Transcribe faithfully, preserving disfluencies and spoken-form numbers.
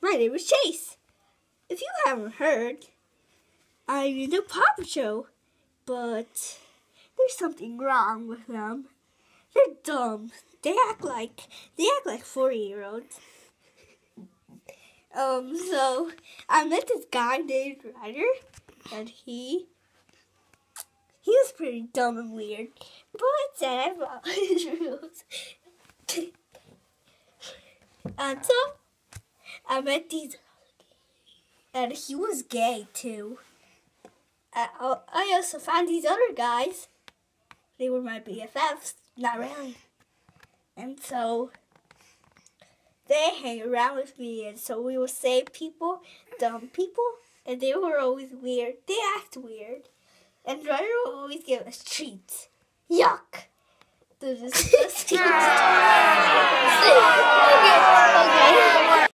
My name is Chase. If you haven't heard, I'm in the Papa Show, but there's something wrong with them. They're dumb. They act like they act like forty-year-olds. Um, so I met this guy named Ryder, and he he was pretty dumb and weird, but then I followed his rules. And so I met these, and he was gay too. I, I also found these other guys. They were my B F Fs, not really. And so they hang around with me, and so we would save people, dumb people, and they were always weird. They act weird. And Ryder will always give us treats. Yuck! They're disgusting. okay, okay.